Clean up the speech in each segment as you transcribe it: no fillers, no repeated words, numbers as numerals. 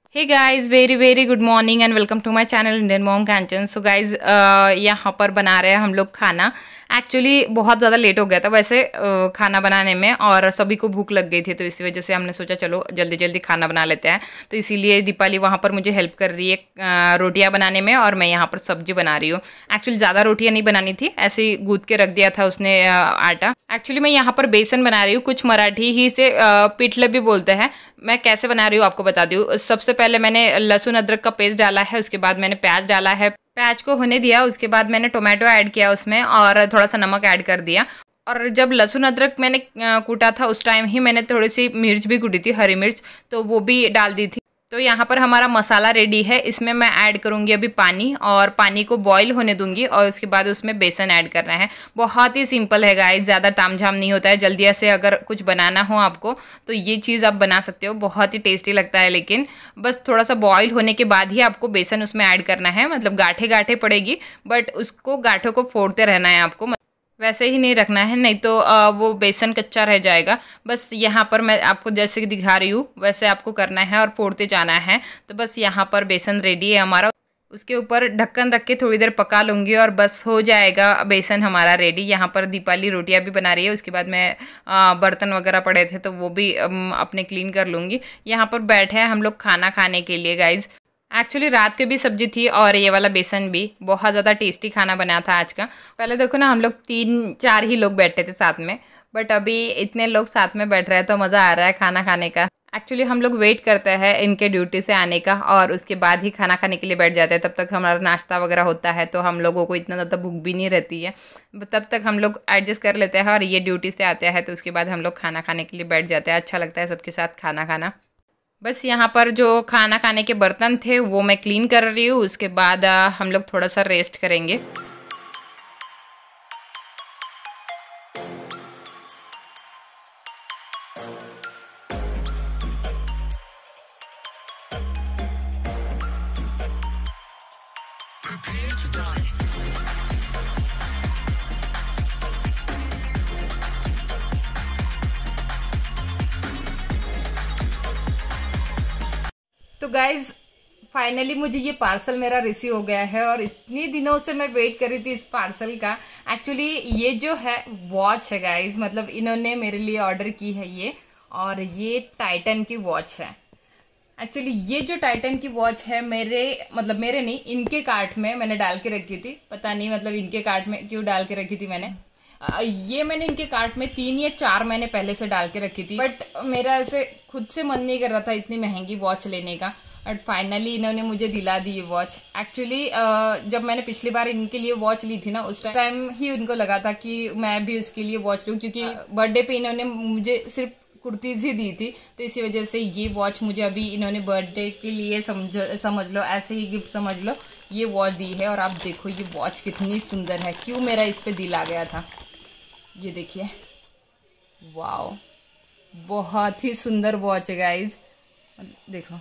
Hey guys, very very good morning and welcome to my channel Indian mom Kanchan. So guys, यहाँ पर बना रहे हैं हम लोग खाना। एक्चुअली बहुत ज़्यादा लेट हो गया था वैसे खाना बनाने में, और सभी को भूख लग गई थी, तो इसी वजह से हमने सोचा चलो जल्दी जल्दी खाना बना लेते हैं। तो इसीलिए दीपाली वहाँ पर मुझे हेल्प कर रही है रोटियाँ बनाने में, और मैं यहाँ पर सब्जी बना रही हूँ। एक्चुअली ज़्यादा रोटियाँ नहीं बनानी थी, ऐसे ही गूँथ के रख दिया था उसने आटा। एक्चुअली मैं यहाँ पर बेसन बना रही हूँ, कुछ मराठी ही से पिठले भी बोलते हैं। मैं कैसे बना रही हूँ आपको बता दूँ। सबसे पहले मैंने लहसुन अदरक का पेस्ट डाला है, उसके बाद मैंने प्याज डाला है, प्याज को होने दिया, उसके बाद मैंने टोमेटो ऐड किया उसमें और थोड़ा सा नमक ऐड कर दिया। और जब लहसुन अदरक मैंने कूटा था उस टाइम ही मैंने थोड़ी सी मिर्च भी कूटी थी, हरी मिर्च, तो वो भी डाल दी थी। तो यहाँ पर हमारा मसाला रेडी है। इसमें मैं ऐड करूँगी अभी पानी, और पानी को बॉईल होने दूंगी, और उसके बाद उसमें बेसन ऐड करना है। बहुत ही सिंपल है गाइस, ज़्यादा तामझाम नहीं होता है। जल्दी से अगर कुछ बनाना हो आपको तो ये चीज़ आप बना सकते हो, बहुत ही टेस्टी लगता है। लेकिन बस थोड़ा सा बॉईल होने के बाद ही आपको बेसन उसमें ऐड करना है, मतलब गाठे गाठे पड़ेगी, बट उसको गाठों को फोड़ते रहना है आपको, वैसे ही नहीं रखना है, नहीं तो वो बेसन कच्चा रह जाएगा। बस यहाँ पर मैं आपको जैसे कि दिखा रही हूँ वैसे आपको करना है और फोड़ते जाना है। तो बस यहाँ पर बेसन रेडी है हमारा। उसके ऊपर ढक्कन रख के थोड़ी देर पका लूँगी और बस हो जाएगा बेसन हमारा रेडी। यहाँ पर दीपाली रोटियाँ भी बना रही है। उसके बाद मैं बर्तन वगैरह पड़े थे तो वो भी अपने क्लीन कर लूँगी। यहाँ पर बैठे हैं हम लोग खाना खाने के लिए गाइज। एक्चुअली रात की भी सब्जी थी और ये वाला बेसन भी। बहुत ज़्यादा टेस्टी खाना बना था आज का। पहले देखो ना, हम लोग 3-4 ही लोग बैठे थे साथ में, बट अभी इतने लोग साथ में बैठ रहे हैं तो मज़ा आ रहा है खाना खाने का। एक्चुअली हम लोग वेट करते हैं इनके ड्यूटी से आने का, और उसके बाद ही खाना खाने के लिए बैठ जाते हैं। तब तक हमारा नाश्ता वगैरह होता है, तो हम लोगों को इतना ज़्यादा भूख भी नहीं रहती है। तब तक हम लोग एडजस्ट कर लेते हैं, और ये ड्यूटी से आते हैं तो उसके बाद हम लोग खाना खाने के लिए बैठ जाते हैं। अच्छा लगता है सबके साथ खाना खाना। बस यहाँ पर जो खाना खाने के बर्तन थे वो मैं क्लीन कर रही हूँ। उसके बाद हम लोग थोड़ा सा रेस्ट करेंगे। तो गाइज, फाइनली मुझे ये पार्सल मेरा रिसीव हो गया है, और इतनी दिनों से मैं वेट कर रही थी इस पार्सल का। एक्चुअली ये जो है वॉच है गाइज, मतलब इन्होंने मेरे लिए ऑर्डर की है ये, और ये टाइटन की वॉच है। एक्चुअली ये जो टाइटन की वॉच है मेरे नहीं, इनके कार्ट में मैंने डाल के रखी थी। पता नहीं मतलब इनके कार्ट में क्यों डाल के रखी थी मैंने। ये मैंने इनके कार्ट में 3 या 4 महीने पहले से डाल के रखी थी, बट मेरा ऐसे खुद से मन नहीं कर रहा था इतनी महंगी वॉच लेने का। बट फाइनली इन्होंने मुझे दिला दी ये वॉच। एक्चुअली जब मैंने पिछली बार इनके लिए वॉच ली थी ना, उस टाइम ही उनको लगा था कि मैं भी उसके लिए वॉच लूँ, क्योंकि बर्थडे पे इन्होंने मुझे सिर्फ कुर्तीज ही दी थी। तो इसी वजह से ये वॉच मुझे अभी इन्होंने बर्थडे के लिए समझ लो, ऐसे ही गिफ्ट समझ लो, ये वॉच दी है। और आप देखो ये वॉच कितनी सुंदर है, क्यों मेरा इस पर दिल आ गया था। ये देखिए, वाओ, बहुत ही सुंदर वॉच है गाइज। देखो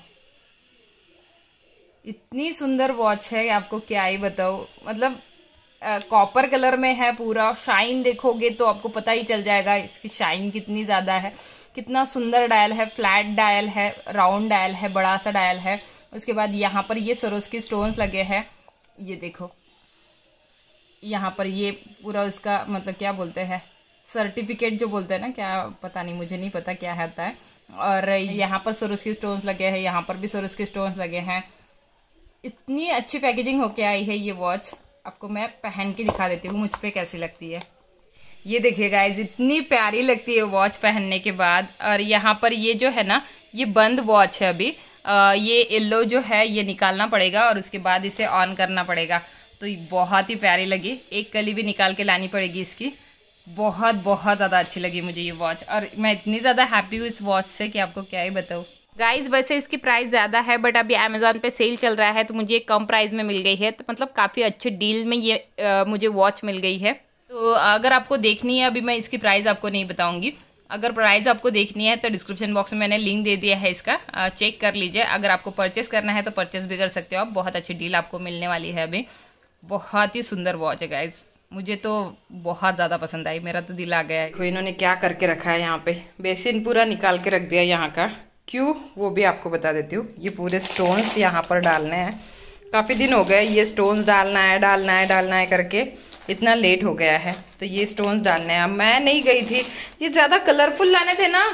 इतनी सुंदर वॉच है, आपको क्या ही बताऊँ। मतलब कॉपर कलर में है पूरा। शाइन देखोगे तो आपको पता ही चल जाएगा इसकी शाइन कितनी ज़्यादा है। कितना सुंदर डायल है, फ्लैट डायल है, राउंड डायल है, बड़ा सा डायल है। उसके बाद यहाँ पर ये सरोस्की स्टोन्स लगे हैं। ये देखो, यहाँ पर ये पूरा उसका मतलब क्या बोलते हैं, सर्टिफिकेट जो बोलते हैं ना, क्या पता नहीं, मुझे नहीं पता क्या होता है। और यहाँ पर सरोस्की स्टोन्स लगे हैं, यहाँ पर भी सरोस्की स्टोन्स लगे हैं। इतनी अच्छी पैकेजिंग होके आई है ये वॉच। आपको मैं पहन के दिखा देती हूँ मुझ पे कैसी लगती है। ये देखिए गाइज, इतनी प्यारी लगती है वॉच पहनने के बाद। और यहाँ पर ये जो है ना, ये बंद वॉच है अभी। ये येलो जो है ये निकालना पड़ेगा, और उसके बाद इसे ऑन करना पड़ेगा। तो बहुत ही प्यारी लगी। एक कली भी निकाल के लानी पड़ेगी इसकी। बहुत बहुत ज़्यादा अच्छी लगी मुझे ये वॉच, और मैं इतनी ज़्यादा हैप्पी हूँ इस वॉच से कि आपको क्या ही बताऊँ गाइज। वैसे इसकी प्राइस ज़्यादा है, बट अभी अमेज़ॉन पे सेल चल रहा है तो मुझे एक कम प्राइस में मिल गई है। तो मतलब काफ़ी अच्छे डील में ये मुझे वॉच मिल गई है। तो अगर आपको देखनी है, अभी मैं इसकी प्राइस आपको नहीं बताऊंगी। अगर प्राइस आपको देखनी है तो डिस्क्रिप्शन बॉक्स में मैंने लिंक दे दिया है इसका, चेक कर लीजिए। अगर आपको परचेस करना है तो परचेस भी कर सकते हो आप। बहुत अच्छी डील आपको मिलने वाली है अभी। बहुत ही सुंदर वॉच है गाइज, मुझे तो बहुत ज़्यादा पसंद आई। मेरा तो दिल आ गया है। इन्होंने क्या करके रखा है यहाँ पे, बेसिन पूरा निकाल के रख दिया यहाँ का। क्यों वो भी आपको बता देती हूँ। ये पूरे स्टोन्स यहाँ पर डालने हैं। काफ़ी दिन हो गए ये स्टोन्स डालना है करके, इतना लेट हो गया है। तो ये स्टोन्स डालने हैं। मैं नहीं गई थी, ये ज़्यादा कलरफुल लाने थे ना,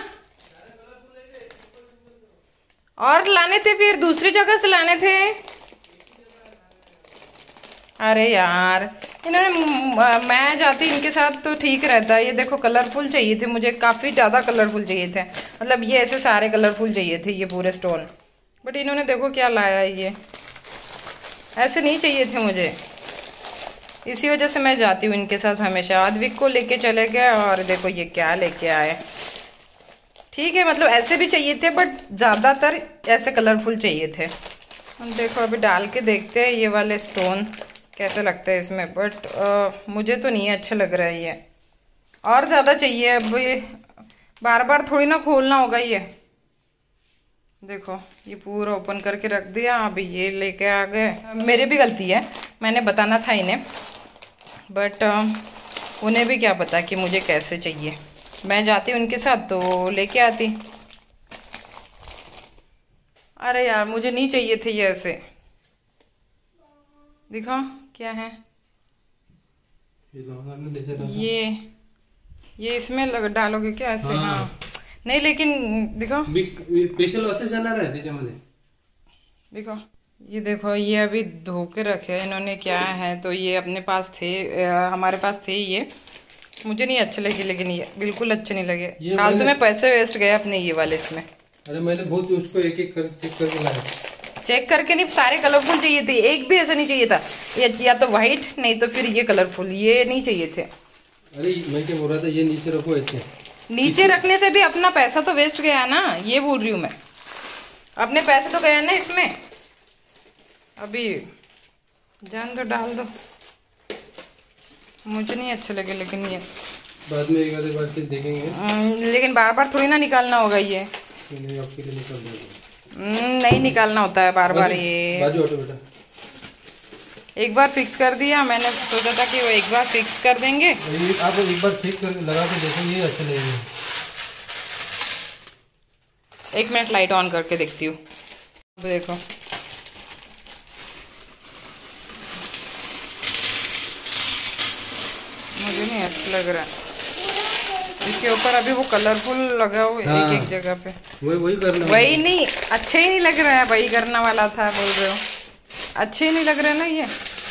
और लाने थे, फिर दूसरी जगह से लाने थे। अरे यार, इन्होंने मैं जाती इनके साथ तो ठीक रहता। ये देखो कलरफुल चाहिए थे मुझे, काफ़ी ज़्यादा कलरफुल चाहिए थे, मतलब ये ऐसे सारे कलरफुल चाहिए थे ये पूरे स्टोन। बट इन्होंने देखो क्या लाया, ये ऐसे नहीं चाहिए थे मुझे। इसी वजह से मैं जाती हूँ इनके साथ हमेशा। अद्विक को लेके चले गए और देखो ये क्या लेके आए। ठीक है, मतलब ऐसे भी चाहिए थे बट ज़्यादातर ऐसे कलरफुल चाहिए थे। हम देखो अभी डाल के देखते हैं ये वाले स्टोन कैसे लगते हैं इसमें। बट मुझे तो नहीं अच्छा लग रहा है ये, और ज़्यादा चाहिए। अब ये बार बार थोड़ी ना खोलना होगा ये। देखो ये पूरा ओपन करके रख दिया। अभी ये लेके आ गए। मेरी भी गलती है, मैंने बताना था इन्हें, बट उन्हें भी क्या पता कि मुझे कैसे चाहिए। मैं जाती उनके साथ तो लेके आती। अरे यार मुझे नहीं चाहिए थे ये ऐसे। दिखा क्या है ये इसमें डालोगे क्या ऐसे? हाँ नहीं, लेकिन दिखो स्पेशल असे जाणार आहे त्याच्यामध्ये। देखो ये देखो, ये अभी धो के रखे इन्होंने, क्या है तो ये अपने पास थे, हमारे पास थे ये। मुझे नहीं अच्छे लगे, लेकिन ये बिल्कुल अच्छे नहीं लगे। फालतू में पैसे वेस्ट गए अपने ये वाले इसमें। अरे मैंने बहुत उसको एक एक कर चेक करके लाया। चेक करके नहीं, सारे कलरफुल चाहिए थे, एक भी ऐसा नहीं चाहिए था। या तो व्हाइट, नहीं तो फिर ये कलरफुल, ये नहीं चाहिए थे। अरे मैं क्या बोल रहा था, ये नीचे रखो ऐसे। नीचे रखने से भी अपना पैसा तो वेस्ट गया ना, ये बोल रही हूँ मैं। अपने पैसे तो गए ना इसमें। अभी जान दो, डाल दो। मुझे नहीं अच्छे लगे, लेकिन ये बाद में एक आधे बार फिर देखेंगे। लेकिन बार बार थोड़ी ना निकालना होगा ये। नहीं, आपके लिए निकाल देंगे। नहीं निकालना होता है बार बार ये। बाजू हटो बेटा। एक बार फिक्स कर दिया, मैंने सोचा था कि वो एक बार फिक्स कर देंगे। आप एक बार चेक कर लगा के देखेंगे, अच्छे लगेंगे। 1 मिनट लाइट ऑन करके देखती हूँ। देखो मुझे नहीं अच्छा लग रहा है इसके ऊपर। अभी वो कलरफुल लगा हुआ हाँ, एक जगह पे। वही करना, वही नहीं, अच्छे ही नहीं लग रहा है। वही करना वाला था, बोल रहे हो अच्छे ही नहीं लग रहे ना ये।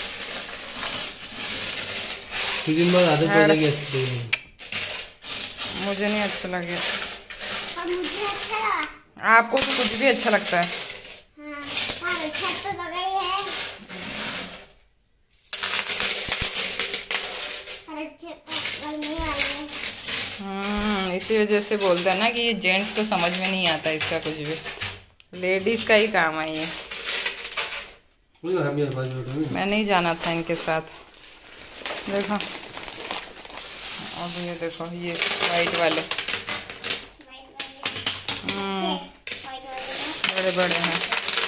कुछ दिन बाद आदत पड़ जाएगी अच्छी। मुझे नहीं अच्छा लगे। आपको तो कुछ भी अच्छा लगता है। इसी वजह से बोलते हैं ना कि ये जेंट्स को समझ में नहीं आता इसका कुछ भी, लेडीज का ही काम है ये। मैं नहीं जाना था इनके साथ। देखो अब ये देखो, ये वाइट वाले बड़े बड़े हैं।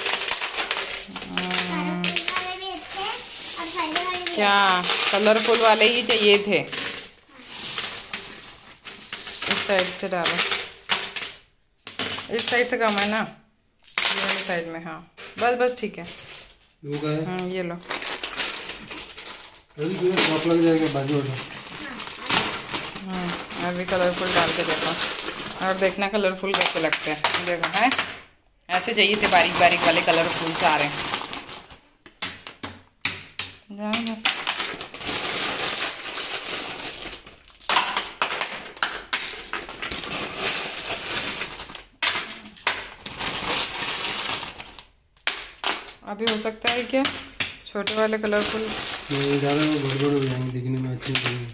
क्या कलरफुल वाले ही चाहिए थे। इस साइड से डालो, इस साइड से कम है ना, ये वाली साइड में। हाँ बस ठीक है। ये लो। लग जाएगा बाजू। अभी कलरफुल डाल के देखो, और देखना कलरफुल कैसे लगते हैं। देखो है, ऐसे चाहिए थे बारीक बारीक वाले कलरफुल सारे। जाएंगे अभी हो सकता है क्या छोटे वाले कलरफुल ज़्यादा बड़े हो जाएंगे, दिखने में अच्छे लगेंगे।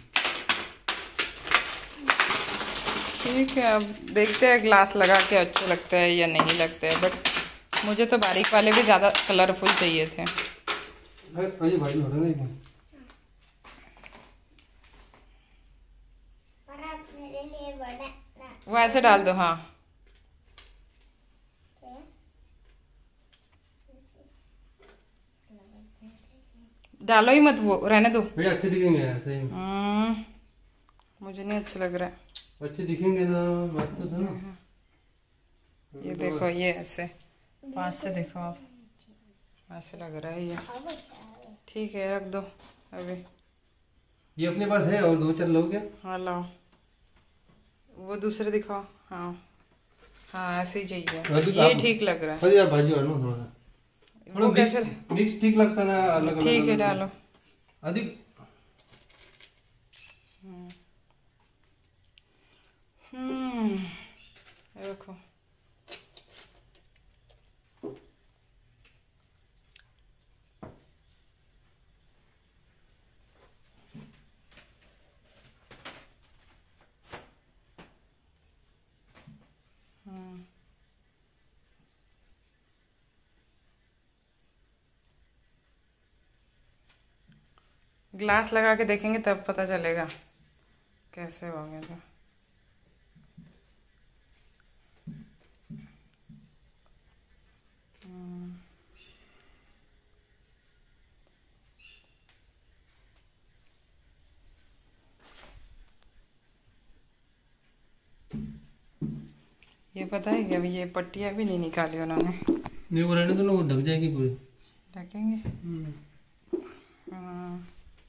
ठीक है, अब देखते हैं ग्लास लगा के अच्छे लगते हैं या नहीं लगते हैं। बट मुझे तो बारीक वाले भी ज़्यादा कलरफुल चाहिए थे। वो ऐसे डाल दो। हाँ डालो ही मत, वो रहने दो। अच्छे दिखेंगे ऐसे। मुझे नहीं अच्छा लग रहा है। अच्छे दिखेंगे ना, बात तो था। ये देखो, ये ऐसे पास से देखो आप, ऐसे लग रहा है ये। ठीक है, रख दो अभी। ये अपने पास है और 2-4 लोग क्या? हाँ लाओ, वो दूसरे दिखाओ। हाँ हाँ, ऐसे ही चाहिए, ये ठीक लग रहा है। यार भाजी आनो थोड़ा, वो कैसे मिक्स ठीक लगता ना, अलग अलग। ठीक है, डालो अधिक। देखो ग्लास लगा के देखेंगे तब पता चलेगा कैसे हो गया था। ये पता है कि अभी ये पट्टियाँ भी नहीं निकाली उन्होंने। नहीं, वो रहने दो ना, वो ढक जाएगी पूरी। ढकेंगे। हाँ।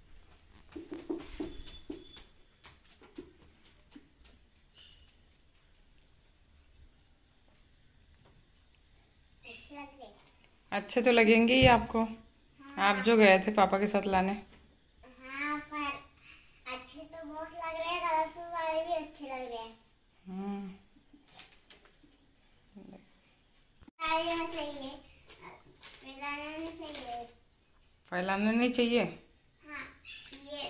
अच्छे तो लगेंगे ही आपको। हाँ। आप जो गए थे पापा के साथ लाने। हाँ, पर अच्छे तो बहुत लग रहे हैं, कलरफुल वाले भी अच्छे लग रहे हैं। चाहिए, फैलाना नहीं चाहिए। फैलाना नहीं चाहिए। हाँ, ये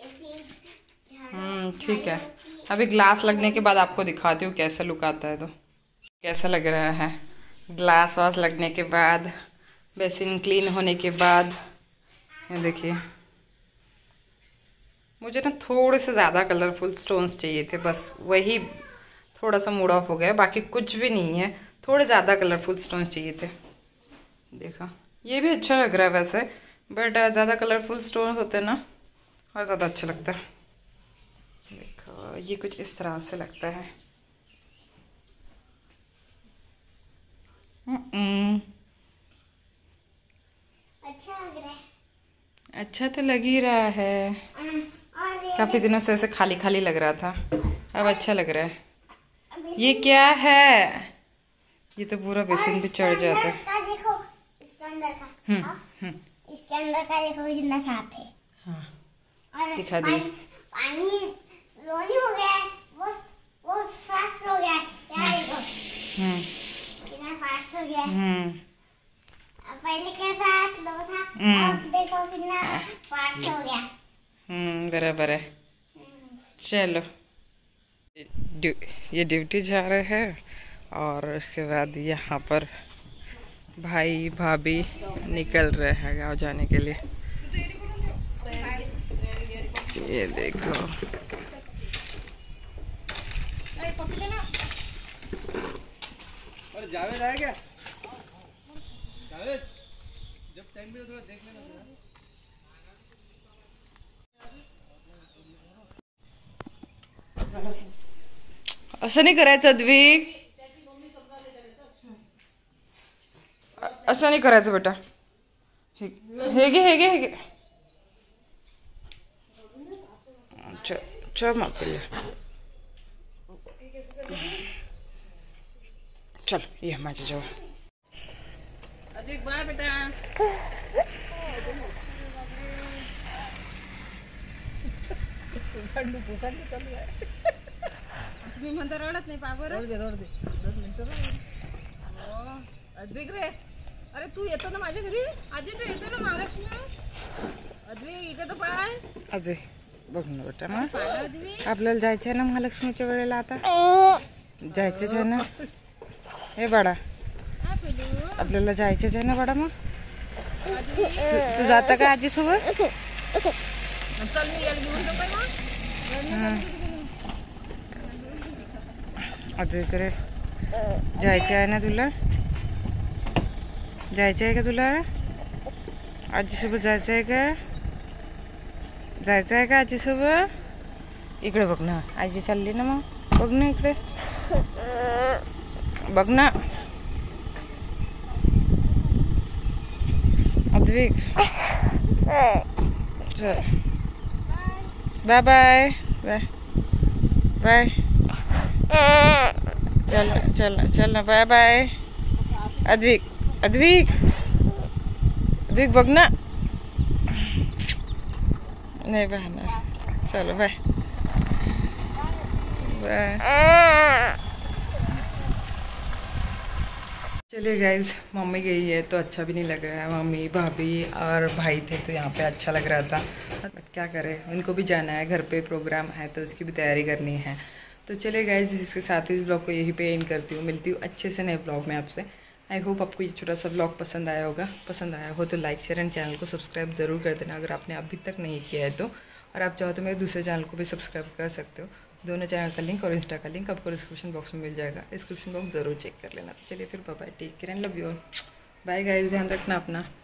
ठीक है। अभी ग्लास लगने के बाद आपको दिखाती हूँ कैसा लुक आता है। तो कैसा लग रहा है ग्लास वास लगने के बाद, बेसिन क्लीन होने के बाद। ये देखिए, मुझे ना थोड़े से ज़्यादा कलरफुल स्टोन्स चाहिए थे, बस वही थोड़ा सा मूड ऑफ हो गया, बाकी कुछ भी नहीं है। थोड़े ज़्यादा कलरफुल स्टोन्स चाहिए थे। देखा, ये भी अच्छा लग रहा है वैसे, बट ज़्यादा कलरफुल स्टोन होते हैं ना और ज़्यादा अच्छा लगता है। देखो, ये कुछ इस तरह से लगता है। अच्छा लग रहा है। अच्छा तो लग ही रहा है। और काफी दिनों से ऐसे खाली खाली लग रहा था, अब अच्छा लग रहा है। ये क्या है? ये तो पूरा बेसिन भी चढ़ जाता है। देखो इसके अंदर का, इसके अंदर का देखो कितना साफ है। हाँ, और दिखा दे। पानी स्लोली हो गया है, वो फास्ट हो गया है। क्या देखो कितना फास्ट हो गया है। पहले कैसा स्लो था, अब देखो कितना फास्ट हो गया। बराबर है। चलो, ये ड्यूटी जा रहे हैं और उसके बाद यहाँ पर भाई भाभी निकल रहे हैं गाँव जाने के लिए। ये देखो, जावेद आया क्या? जावेद, जब टाइम मिले थोड़ा देख लेना। असं नाही करायचं द्विक, असं नाही करायचं बेटा। हे घे चल मापिल, चल ये माझ्या जवळ। अधिक बाय बेटा। चालू आहे। तुम्ही म्हणता रडत नाही पाबर? रडते 10 मिनिटं। अधिक रे, अरे तू येतो ना माझ्या घरी? आजी तू येतो ना महालक्ष्मी? अधिक इथे तर पाय। अजय बघ ना बेटा, मग आपल्याला जायचं आहे ना महालक्ष्मीच्या वेळेला। आता जायचंच आहे ना हे बाळा, आपल्याला जायचंच आहे ना बाळा। मग तू जाता का आजी सोबत? चल मी याला घेऊन जाऊ मग। अजय करे, जायचं आहे ना तुला? जायचं आहे का तुला? आजीसोबत जायचं आहे का? जायचं आहे का आजीसोबत? इकडे बघ ना, आजी चालली ना, मग बघ ना इकडे, बघ ना। Advik bye bye bye bye, चल चल चल बाय बाय। अद्विक अद्विक अद्विक बघना नहीं बहना, चलो बाय बाय। चलिए गाइज, मम्मी गई है तो अच्छा भी नहीं लग रहा है। मम्मी भाभी और भाई थे तो यहाँ पे अच्छा लग रहा था, बट क्या करें, उनको भी जाना है, घर पे प्रोग्राम है तो उसकी भी तैयारी करनी है। तो चलिए गाइज, इसके साथ ही इस ब्लॉग को यहीं पे एंड करती हूँ। मिलती हूँ अच्छे से नए ब्लॉग में आपसे। आई होप आपको ये छोटा सा ब्लॉग पसंद आया होगा। पसंद आया हो तो लाइक शेयर एंड चैनल को सब्सक्राइब ज़रूर कर देना अगर आपने अभी तक नहीं किया है तो। और आप चाहो तो मेरे दूसरे चैनल को भी सब्सक्राइब कर सकते हो। दोनों चैनल का लिंक और इंस्टा का लिंक आपको डिस्क्रिप्शन बॉक्स में मिल जाएगा। डिस्क्रिप्शन बॉक्स ज़रूर चेक कर लेना। चलिए फिर bye, take care and love you. Bye guys, ध्यान रखना अपना।